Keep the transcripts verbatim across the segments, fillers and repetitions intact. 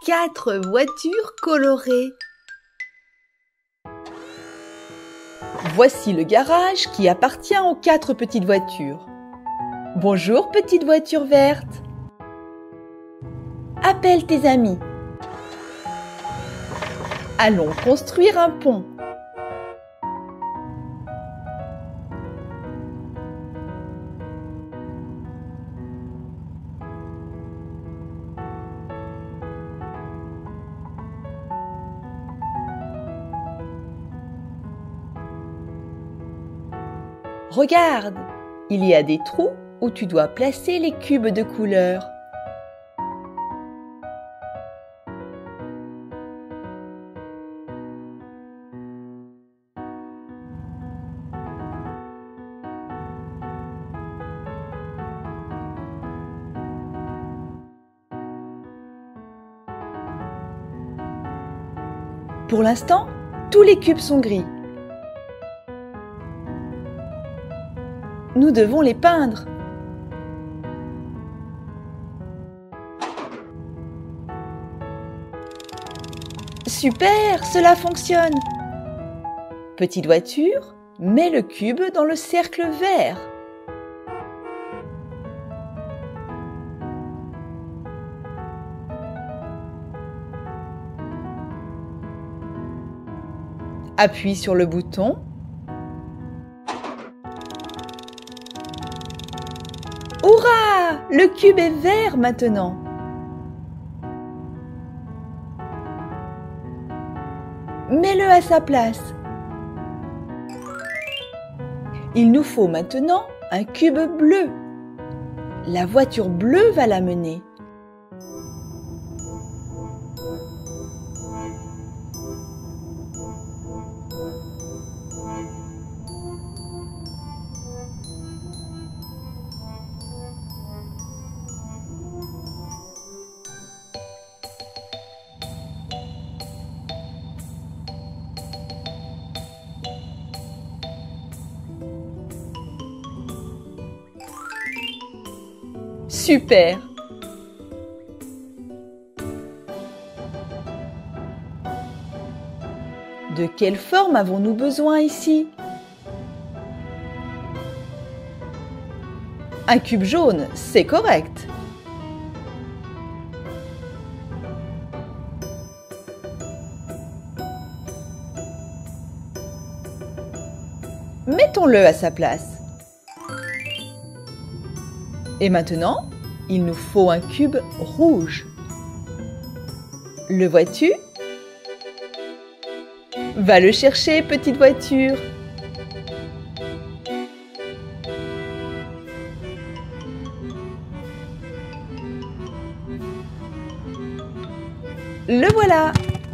quatre voitures colorées. Voici le garage qui appartient aux quatre petites voitures. Bonjour, petite voiture verte. Appelle tes amis. Allons construire un pont. Regarde, il y a des trous où tu dois placer les cubes de couleur. Pour l'instant, tous les cubes sont gris. Nous devons les peindre. Super, cela fonctionne. Petite voiture, mets le cube dans le cercle vert. Appuie sur le bouton. Hurrah! Le cube est vert maintenant. Mets-le à sa place. Il nous faut maintenant un cube bleu. La voiture bleue va l'amener. Super! De quelle forme avons-nous besoin ici? Un cube jaune, c'est correct. Mettons-le à sa place. Et maintenant, il nous faut un cube rouge. Le vois-tu? Va le chercher, petite voiture. Le voilà!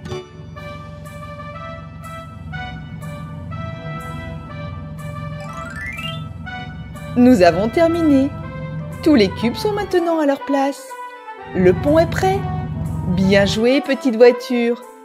Nous avons terminé. Tous les cubes sont maintenant à leur place. Le pont est prêt. Bien joué, petite voiture.